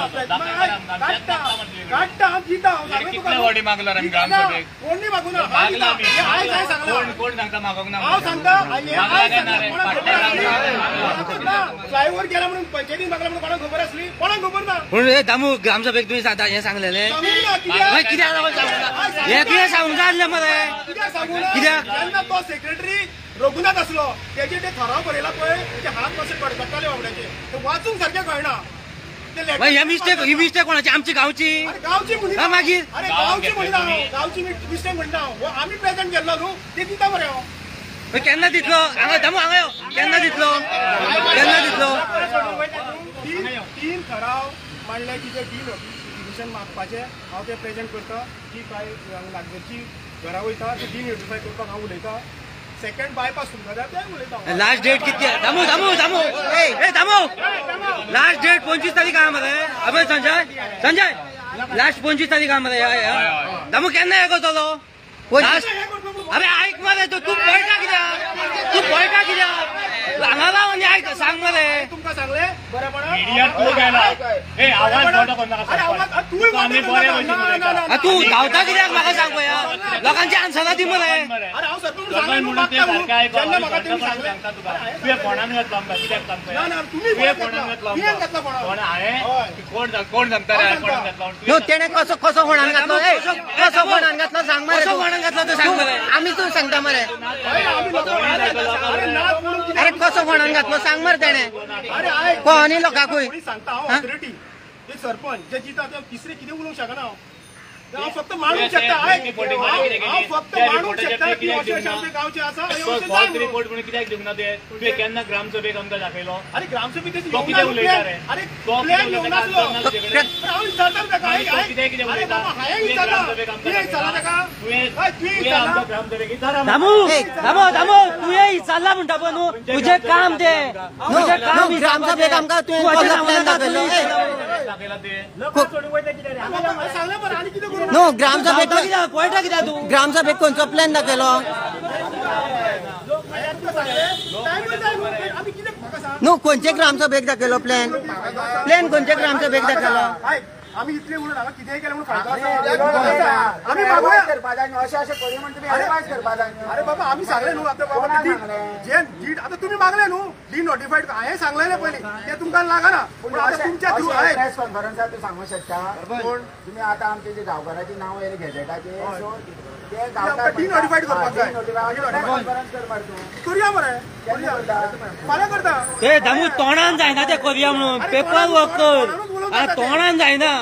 काढता जिता कितल्या वाडी मागला आम्ही ग्रामसभेक कोण नाही मागू ना कोण सांगता मागोक ना सांगता फ्लायओव्हर गेला म्हणून पंचायतीन मागला म्हणून कोणाक खबर असली कोणाक खबर ना म्हणून दामू ग्रामसभेक तुम्ही सांगता हे सांगलेले कित्याक सांगून काढले मरे कित्याक जेन्ना तो सेक्रेटरी रघुनाथ असलो त्याचे ते ठराव बरयला पळय ते हात मातशे कडकडटाले बाबड्याचे ते वाचूंक सारखे कळना ही मिस्टेक कोणाची आमची गावची मागीर अरे गावची मिस्टेक म्हणटा आम्ही प्रेझेंट केल्लो न्हू ते दिता बरें केन्ना दितलो हांगा दामू हांगा केन्ना दितलो तीन ठराव मांडले की जे डिनोटिफिकेशन मागपाचें हांव ते प्रेझेंट करता की काय लागींची घरा वयता ते डिनोटिफाय करपाक हांव उलयतां सेकंड बायपास तुमकां जाय तें उलयतां लास्ट डेट किती दामू लास्ट डेट 25 तारीख आहा मरे अबे संजय लास्ट 25 तारीख आहा मरे दामू केन्ना हे करतलो अरे ऐक मरे तू पळटा कित्याक हांगा आनी आयक सांग मरे तुमकां सांगले बरेपणान मीडिया तू गेला ए आवाज मोठो कर नाका तू धांवता कित्याक म्हाका सांग पळया लोकांची आन्सरां दी मरे अरे हांव सरपंच म्हणून ते सारकें आयक सांगता तुका तुवें कोणान घातलो आमकां कित्याक सांग ना तुमी तुवें कोणान घातलो कोण हांवें कोण सांगता रे कोणान घातलो तेणे कसो कोणान घातलो कसो कोणान घातलो सांग मरे कसो कोणान घातलो तू सांग मरे आमी तू सांगता मरे अरे कसो कोणान घातलो सांग मरे तेणे कोणी लोकांकूय सांगता हांव ऑथॉरिटी एक सरपंच जे जिता ते तिसरे कितें उलोवंक शकना हांव फक्त माणूक शकता हांव फक्त माणूक शकता की अशें आमचे गांवचे आसा फॉल्स रिपोर्ट म्हणून कित्याक दिवंक ना तुवें केन्ना ग्रामसभेक आमकां दाखयलो अरे ग्रामसभेक तो कितें उलयता रे अरे प्लॅन येवंक नासलो हांव विचारता ताका कितें उलयता हांवें विचारता तुवें विचारला ताका तुवें आमकां ग्रामसभेक विचारा दामू तुवें विचारला म्हणटा पळय न्हू तुजें काम ते तुजें काम ग्रामसभेक आमकां तुवें प्लॅन दाखयलो दाखयला ते सांगलें बरें आनी कितें नो ग्रामसभेक पळटा कित्याक तू ग्रामसभेक खंयचो प्लॅन दाखयलो नो खंयचे ग्रामसभेक दाखयलो प्लॅन खंयचे ग्रामसभेक दाखयलो आम्ही इतले उलट हांगा कितेंय केलें म्हणून फायदो आमी मागोया अशें करी म्हण तुमी एडवायस करपा जाय अरे बाबा आमी सांगले न्हू आतां बाबा जे आतां तुमी मागले न्हू डिनोटिफायड हांवें सांगलेलें पयलीं तें तुमकां लागना पूण आतां तुमच्या थ्रू प्रेस कॉन्फरन्सार तूं सांगूंक शकता कोण तुमी आतां आमचे जे गांवकारांची नांवां येयली गॅजेटाचेर ते डिनोटिफायड करपाक जाय कॉन्फरन्स कर मरे तूं करुया मरे फाल्यां करता ए दामू तोंडान जायना ते करुया म्हणून पेपर वर्क कर तोंडान जायना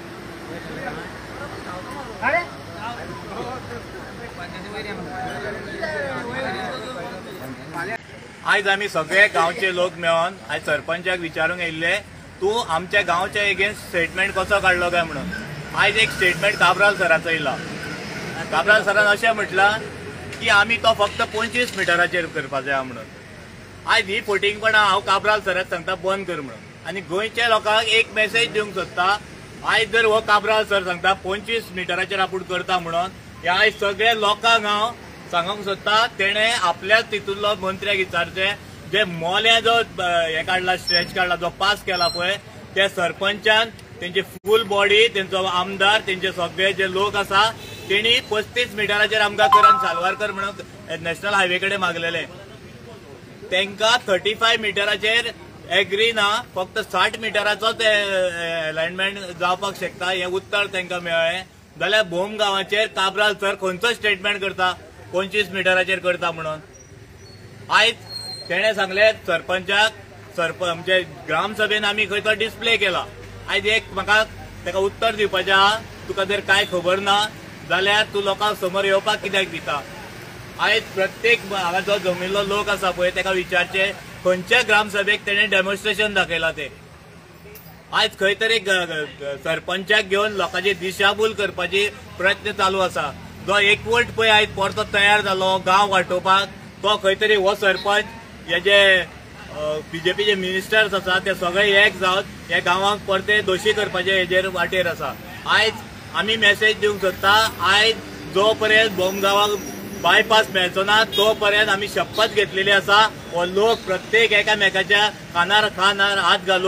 आयज आमी सगळे गांवचे लोक मेळोन आयज सरपंचाक विचारूंक येयल्ले तूं आमच्या गांवच्या एगेन्स्ट स्टेटमेंट कसो काडलो काय म्हणून आयज एक स्टेटमेंट काब्राल सराचो येयला काब्राल सरान अशें म्हटलां की आमी तो फक्त 25 मिटराचेर करपा जाय म्हणून आयज ही फोटिंगपणां हांव काब्राल सराक सांगता बंद कर म्हणून आनी गोंयच्या लोकांक एक मेसेज दिवंक सोदता आयज जर हो काब्राल सर सांगता 25 मिटराचेर आपूण करता म्हणून हे आयज सगळे लोकांक हांव सांगूंक सोदता तेणे आपल्याच तितूंतलो मंत्र्याक विचारचे जे मोल्या जो हे काडला स्ट्रेच काडला जो पास केला पळय ते सरपंचान तेंची फूल बॉडी तेंचो आमदार तेंचे सगळे जे लोक आसा तेणी 35 मिटराचेर आमकां करून सालवारकर म्हणून नॅशनल हायवे कडेन मागलेले तांकां 35 मिटराचेर एग्री ना फक्त 60 मिटराचो ते अलायनमेंट जावपाक शकता हे उत्तर तांकां मेळ्ळें जाल्यार भोम गांवाचेर काब्राल सर खंयचो स्टेटमेंट करता 25 मिटराचेर करता म्हणून आयज तेणें सांगलें सरपंचाक म्हणजे ग्रामसभेन आमी खंय तो डिस्प्ले केला आयज एक म्हाका ताका उत्तर दिवपाचें आहा तुका जर कांय खबर ना जाल्यार तूं लोकांक समोर येवपाक कित्याक दिता आयज प्रत्येक हांगा जो जमिल्लो लोक आसा पळय ताका विचारचें खंयच्या ग्रामसभेक तेणें डेमॉन्स्ट्रेशन दाखयलां तें आयज खंय तरी सरपंचाक घेवन लोकांची दिशाभूल करपाची प्रयत्न चालू आसा जो एकवट पळय आयज परतो तयार जालो गांव वांटोवपाक तो खंय तरी हो सरपंच हे जे बीजेपीचे मिनिस्टर्स आसा ते सगळे एक जावन हे गांवांक परते दोशी करपाचे हेजेर वाटेर आसा आयज आमी मेसेज दिवंक सोदता आयज जो पर्यंत बोम गांवाक बायपास मेळचो ना तो पर्यंत आमी शपथ घेतलेली आसा हो लोक प्रत्येक एकामेकाच्या कानार हात घालून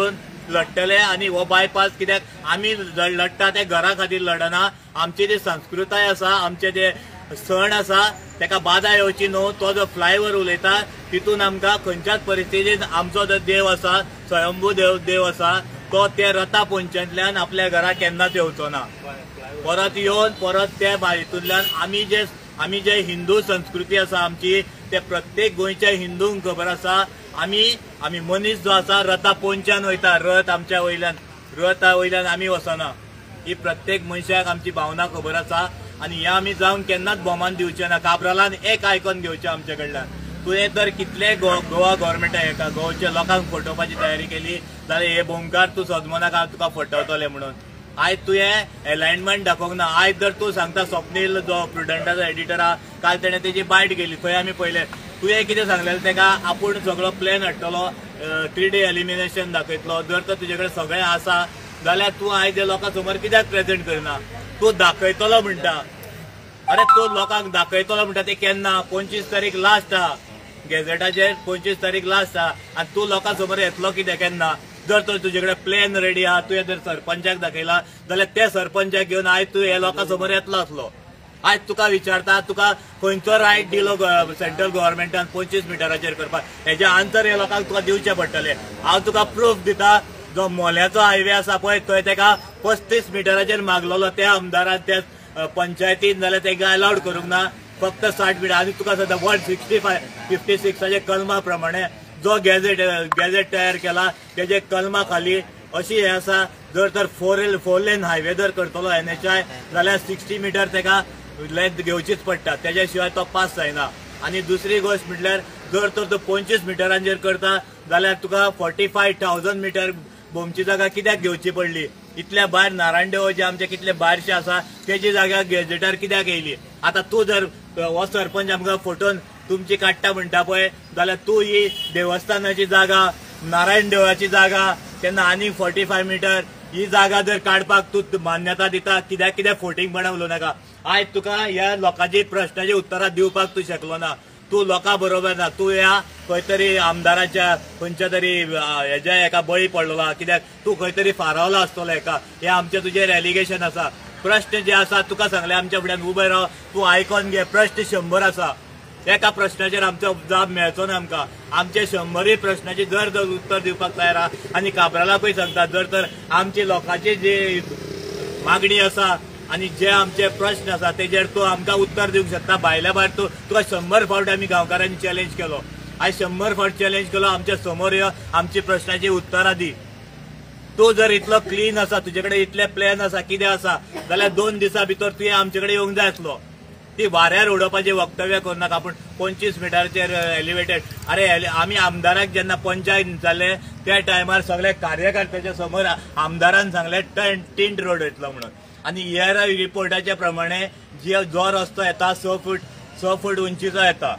लढतले आणि हो बायपास कित्याक आमी लढटा ते घरा खातीर लढना. आमची जी संस्कृताय आसा, आमचे जे सण आसा तेका बाधा येवची न्हू. तो जो फ्लायओव्हर उलयता तितून आमकां खंयच्याच परिस्थितीन आमचो जो देव आसा, स्वयंभू देव आसा, तो ते रथा पोंच्यातल्यान आपल्या घरा केन्नाच येवचो ना. परत येवन परत त्या हितूंतल्यान आमी जे हिंदू संस्कृती आसा आमची, ते प्रत्येक गोंयच्या हिंदूंक खबर आसा. आमी मनीस जो आसा रथा पोंच्यान वयता, रथ आमच्या वयल्यान आमी वचना. ही प्रत्येक मनशाक आमची भावना खबर आसा आणि हे आमी जावन केन्नाच भोमान दिवचे ना. काब्रालान एक आयकून घेवचें आमचे कडल्यान. तुवें तर कितले गोवा गव्हर्मेंटान हेका गोंयच्या लोकांक फटोवपाची तयारी केली जाल्यार हे बोमकार तूं सदमो नाका तुका फटवतले म्हणून. आयज तुवें अलायनमेंट दाखोवंक ना. आयज जर तूं सांगता स्वप्नील जो प्रुडंटाचो एडिटर आहा, काल तेणें तेजी बायट केली, थंय आमी पळयलें. तुवें कितें सांगलेलें तेका आपूण सगळो प्लॅन हाडटलो, 3D एलिमिनेशन दाखयतलो. जर तर तुजे कडेन सगळें आसा जाल्यार तूं आयज लोकां समोर कित्याक प्रेझेंट करना? तूं दाखयतलो म्हणटा. अरे तूं लोकांक दाखयतलो म्हणटा ते केन्ना? 25 तारीख लास्ट आहा गॅझेटाचेर, 25 तारीख लास्ट आहा. आनी तूं लोकां समोर येतलो कितें केन्ना? जर तर तुजे कडेन प्लॅन रेडी आहा, तुवें जर सरपंचाक दाखयला जाल्यार त्या सरपंचाक घेवन आयज तूं हे लोकां समोर येतलो आसलो. आयज तुका विचारता तुका खंयचो रायट दिलो सेंट्रल गव्हर्मेंटान 25 मिटराचेर करपाक, हेजे आन्सर हे लोकांक तुका दिवचे पडटले. हांव तुका प्रूफ दिता. जो मोल्याचो हायवे आसा पळय थंय तेका 35 मिटराचेर मागलेलो त्या आमदारान त्या पंचायतीन, जाल्यार तेका अलाउड करूंक ना. फक्त 60 मिटर. आनी तुका सद्या 156 कलमा प्रमाणे जो गॅझेट तयार केला तेजे कलमा खाली अशी हे आसा. जर तर 4 लेन हायवे जर करतलो NHI जाल्यार 60 मिटर तेका लेंथ घेवचीच पडटा, तेज्या शिवाय तो पास जायना. आनी दुसरी गोष्ट म्हटल्यार जर तर तो 25 मिटरांचेर करता जाल्यार तुका 45,000 मिटर बोमची जागा कित्याक घेवची पडली? इतल्या भायर नारायणदेव जे आमचे कितले भायरशे आसा तेजी जागा गॅझेटार कित्याक येयली? आता तूं जर हो सरपंच आमकां फोटोन तुमची काडटा म्हणटा पळय जाल्यार तूं ही देवस्थानाची जागा, नारायण देवळाची जागा, तेन्ना आनी 45 मिटर ही जागा जर काडपाक तूं मान्यता दिता, कित्याक फोटिंगपणा उलोवं नाका. आयज तुका ह्या लोकांची प्रश्नाची उतरां दिवपाक तूं शकलो ना. तूं लोकां बरोबर ना. तूं ह्या खंय तरी आमदाराच्या खंयच्या तरी हेज्या हेका बळी पडलेलो, कित्याक तूं खंय तरी फारावलो आसतलो हेका. हे आमचे तुजेर एलिगेशन आसा. प्रश्न जे आसा तुका सांगले आमच्या फुड्यान उबे राव, तूं आयकून घे. प्रश्न 100 आसा. एका प्रश्नाचेर आमचो जाप मेळचो ना आमकां. आमचे 100 प्रश्नाची जर उत्तर दिवपाक तयार आहा. आनी काब्रालाकूय सांगता, जर तर आमची लोकांची जी मागणी आसा आनी जे आमचे प्रश्न आसा तेजेर तूं आमकां उत्तर दिवंक शकता. भायल्या भायर तुका 100 फावट आमी गांवकारांनी चॅलेंज केलो. आयज 100 फावट चॅलेंज केलो, आमच्या समोर यो, आमची प्रश्नाची उतरां दी. तूं जर इतलो क्लीन आसा, तुजे कडेन इतले प्लॅन आसा, कितें आसा जाल्यार 2 दिसां भितर तुवें आमचे कडेन येवंक जाय आसलो. ती वाऱ्यार उडोवपाची वक्तव्य करनाका. पूण 25 मिटराचेर एलिवेटेड. अरे आमी आमदाराक जेन्ना पंचायत जाल्ले त्या टायमार सगळे कार्यकर्त्याच्या समोर आमदारान सांगले टिंट रोड येतलो म्हणून. आनी एअर रिपोर्टाच्या प्रमाणे जो रस्तो येता 6 फूट उंचीचो येता.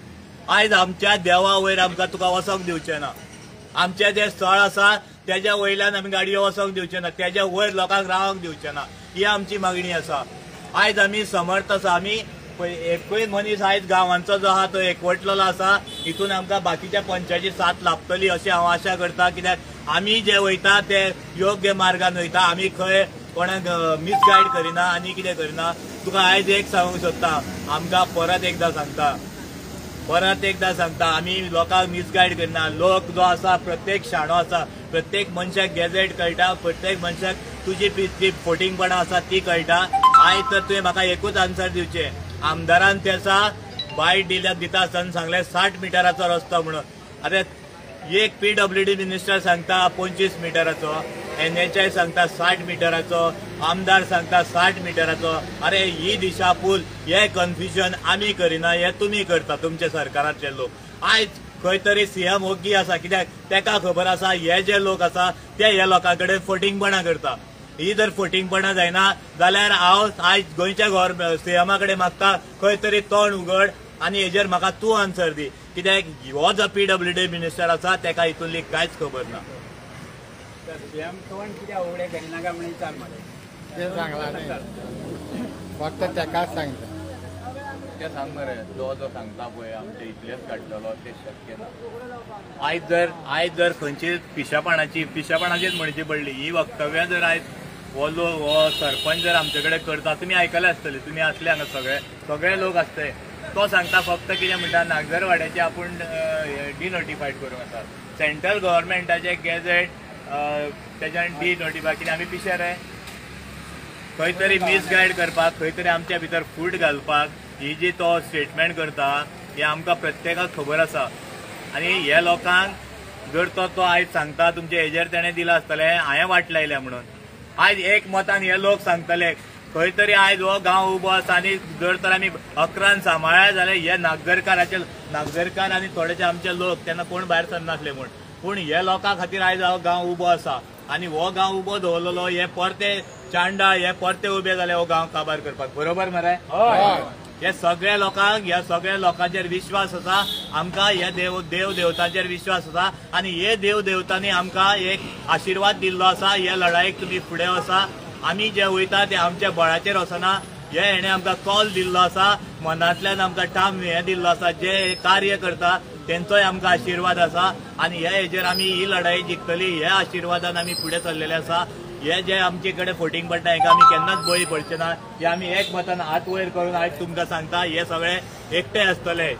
आयज आमच्या देवा वयर आमकां तुका वचोंक दिवचें ना. आमचें जें स्थळ आसा तेज्या वयल्यान आमी गाडयो वचोंक दिवचे ना. तेज्या वयर लोकांक रावंक दिवचे ना. ही आमची मागणी आसा. आयज आमी समर्थ आसा. आमी एकूय मनीस आयज गांवांचो जो आहा तो एकवटलेलो आसा. हितून आमकां बाकीच्या पंचायती साथ लाभतली अशी हांव आशा करता. कित्याक आमी जे वयता ते योग्य मार्गान वयता. आमी खंय कोणाक मिसगायड करिना आनी कितें करिना. तुका आयज एक सांगूंक सोदता, आमकां परत एकदां सांगता, आमी लोकांक मिसगायड करिना. लोक जो आसा प्रत्येक शाणो आसा, प्रत्येक मनशाक गॅझेट कळटा, प्रत्येक मनशाक तुजी फोटिंगपणा आसा ती कळटा. आयज तर तुवें म्हाका एकूच आन्सर दिवचें. आमदारान त्याचा बायट दिता आसतना सांगलें 60 मिटराचो रस्तो म्हणून. आतां एक PWD मिनिस्टर सांगता 25 मिटराचो, NHI सांगता 60 मिटराचो, आमदार सांगता 60 मिटराचो. अरे ही दिशाभूल, हे कन्फ्युजन आमी करिना, हे तुमी करता तुमचे सरकाराचे लोक. आयज खंय तरी CM ओगी आसा, कित्याक तेका खबर आसा हे जे लोक आसा ते ह्या लोकां कडेन फटिंगपणा करता. ही जर फटिंगपणा जायना जाल्यार हांव आयज गोंयच्या CM कडेन मागता खंय तरी तोंड उगड आनी हेजेर म्हाका तूं आन्सर दी. कित्याक हो जो PWD मिनिस्टर आसा तेका हितूंतली कांयच खबर ना. CM तोंड कित्याक उगडे करिनाका म्हणून विचार मरे. ते सांगला फक्त तेकाच सांगता. सत्य सांग मरे जो सांगता पळय आमचे इतलेच काडटलो ते शक्य ना। आयज जर खंयची पिशापणाचीच म्हणची पडली ही वक्तव्यां जर आयज हो सरपंच जर आमचे कडेन करता तुमी आयकले आसतले, तुमी असले हांगा सगळे लोक आसते, तो सांगता फक्त कितें म्हणटा नागजरवाड्याचे आपूण डिनोटिफायड करूंक आसा। सेंट्रल गव्हर्मेंटाचे गॅझेट त्याच्यान डिनोटिफाय कितें आमी पिशेर रे खंय तरी मिसगायड करपाक, खंय तरी आमच्या भितर फूट घालपाक ही जी तो स्टेटमेंट करता हे आमकां प्रत्येकाक खबर आसा। आनी हे लोकांक जर तो आयज सांगता तुमच्या हेजेर तेणें दिला आसतलें हांवें वाट लायल्या म्हणून, आयज एक मतान हे लोक सांगतले खंय तरी आयज हो गांव उबो आसा आनी जर तर आमी 11 सांबाळ्या जाल्यार हे नागजरकार आनी थोडेशे आमचे लोक तेन्ना कोण भायर सरनासले पूण हे लोकां खातीर आयज हो गांव उबो आसा आनी हो गांव उबो दवरलेलो हे परते चांडा हे परते उबे जाले हो गांव काबार करपाक, बरोबर मरे? हे सगळे लोकांचेर विश्वास आसा, आमकां हे देव देवतांचेर विश्वास आसा आनी हे देव देवतांनी आमकां एक आशिर्वाद दिल्लो आसा। हे लढाईक तुमी फुडें वचा, आमी जे वयता ते आमच्या बळाचेर वचना, हे हेणे आमकां कॉल दिल्लो आसा, मनांतल्यान आमकां ठाम हे दिल्लो आसा, जे कार्य करता तेंचोय आमकां आशिर्वाद आसा आनी हेजेर आमी ही लढाई जिखतली हे आशिर्वादान आमी फुडें चल्लेले आसा। हे जे आमचे कडेन फोटींग पडटा हेका आमी केन्नाच बळी पडचे ना, हे आमी एक मतान हात वयर करून आयज तुमकां सांगता हे सगळे एकटे आसतले।